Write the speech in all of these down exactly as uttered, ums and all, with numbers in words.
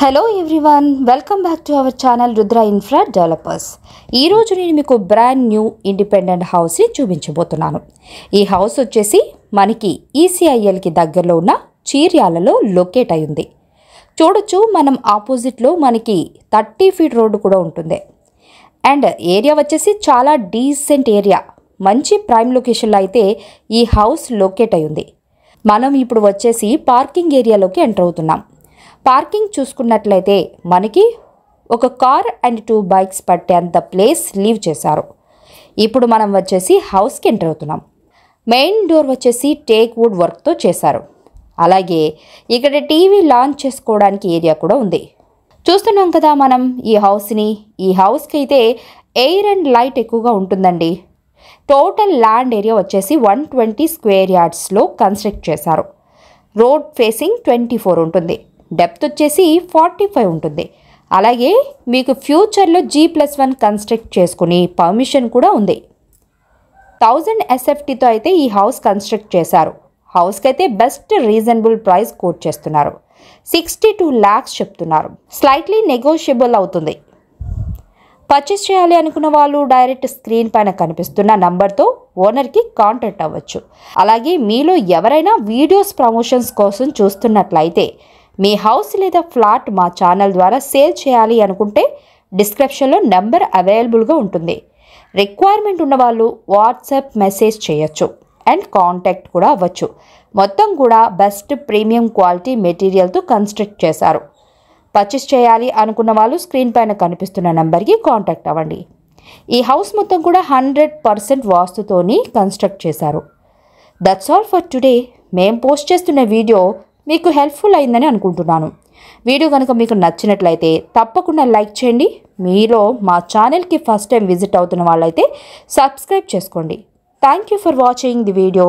Hello everyone, welcome back to our channel Rudra infra developers. ఈరోజు నేను మీకు బ్రాండ్ న్యూ ఇండిపెండెంట్ హౌస్ని చూపించబోతున్నాను. ఈ హౌస్ వచ్చేసి మనకి ఈసీఐఎల్కి దగ్గరలో ఉన్న చీర్యాలలో లొకేట్ అయి ఉంది. చూడొచ్చు, మనం ఆపోజిట్లో మనకి థర్టీ ఫీట్ రోడ్డు కూడా ఉంటుంది. అండ్ ఏరియా వచ్చేసి చాలా డీసెంట్ ఏరియా, మంచి ప్రైమ్ లొకేషన్లో అయితే ఈ హౌస్ లొకేట్ అయి ఉంది. మనం ఇప్పుడు వచ్చేసి పార్కింగ్ ఏరియాలోకి ఎంటర్ అవుతున్నాం. పార్కింగ్ చూసుకున్నట్లయితే మనకి ఒక కార్ అండ్ టూ బైక్స్ పట్టేంత ప్లేస్ లీవ్ చేశారు. ఇప్పుడు మనం వచ్చేసి హౌస్కి ఎంటర్ అవుతున్నాం. మెయిన్ డోర్ వచ్చేసి టేక్ వుడ్ వర్క్తో చేశారు. అలాగే ఇక్కడ టీవీ లాంచ్ చేసుకోవడానికి ఏరియా కూడా ఉంది. చూస్తున్నాం కదా మనం ఈ హౌస్ని. ఈ హౌస్కి అయితే ఎయిర్ అండ్ లైట్ ఎక్కువగా ఉంటుందండి. టోటల్ ల్యాండ్ ఏరియా వచ్చేసి వన్ ట్వంటీ స్క్వేర్ యార్డ్స్లో కన్స్ట్రక్ట్ చేశారు. రోడ్ ఫేసింగ్ ట్వంటీ ఫోర్ ఉంటుంది. డెప్త్ వచ్చేసి ఫార్టీ ఫైవ్ ఉంటుంది. అలాగే మీకు ఫ్యూచర్లో జీ ప్లస్ వన్ కన్స్ట్రక్ట్ చేసుకుని పర్మిషన్ కూడా ఉంది. థౌజండ్ ఎస్ఎఫ్టీతో అయితే ఈ హౌస్ కన్స్ట్రక్ట్ చేశారు. హౌస్కి అయితే బెస్ట్ రీజనబుల్ ప్రైస్ కోట్ చేస్తున్నారు. సిక్స్టీ టూ ల్యాక్స్ చెప్తున్నారు. స్లైట్లీ నెగోషియబుల్ అవుతుంది. పర్చేస్ చేయాలి అనుకున్న వాళ్ళు డైరెక్ట్ స్క్రీన్ పైన కనిపిస్తున్న నంబర్తో ఓనర్కి కాంటాక్ట్ అవ్వచ్చు. అలాగే మీలో ఎవరైనా వీడియోస్ ప్రమోషన్స్ కోసం చూస్తున్నట్లయితే మీ హౌస్ లేదా ఫ్లాట్ మా ఛానల్ ద్వారా సేల్ చేయాలి అనుకుంటే డిస్క్రిప్షన్లో నెంబర్ అవైలబుల్గా ఉంటుంది. రిక్వైర్మెంట్ ఉన్నవాళ్ళు వాట్సాప్ మెసేజ్ చేయొచ్చు అండ్ కాంటాక్ట్ కూడా అవ్వచ్చు. మొత్తం కూడా బెస్ట్ ప్రీమియం క్వాలిటీ మెటీరియల్తో కన్స్ట్రక్ట్ చేశారు. పర్చేస్ చేయాలి అనుకున్న వాళ్ళు స్క్రీన్ పైన కనిపిస్తున్న నెంబర్కి కాంటాక్ట్ అవ్వండి. ఈ హౌస్ మొత్తం కూడా హండ్రెడ్ పర్సెంట్ వాస్తుతోని కన్స్ట్రక్ట్ చేశారు. That's all for today. మేము పోస్ట్ చేస్తున్న వీడియో మీకు హెల్ప్ఫుల్ అయిందని అనుకుంటున్నాను. వీడియో కనుక మీకు నచ్చినట్లయితే తప్పకుండా లైక్ చేయండి. మీలో మా ఛానల్కి ఫస్ట్ టైం విజిట్ అవుతున్న వాళ్ళైతే సబ్స్క్రైబ్ చేసుకోండి. Thank you for watching the video.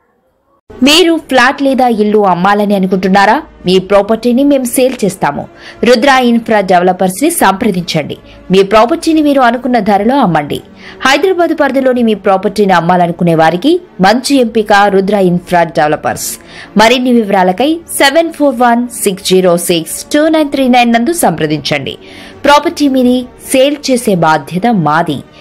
మీరు ఫ్లాట్ లేదా ఇల్లు అమ్మాలని అనుకుంటున్నారా? మీ ప్రాపర్టీని మేము సేల్ చేస్తాము. రుద్ర ఇన్ఫ్రా డెవలపర్స్ ని సంప్రదించండి. మీ ప్రాపర్టీని మీరు అనుకున్న ధరలో అమ్మండి. హైదరాబాద్ పరిధిలోని మీ ప్రాపర్టీని అమ్మాలనుకునే వారికి మంచి ఎంపిక రుద్ర ఇన్ఫ్రా డెవలపర్స్. మరిన్ని వివరాలకై seven four one six zero six two nine three nine నందు సంప్రదించండి. ప్రాపర్టీ మీది, సేల్ చేసే బాధ్యత మాది.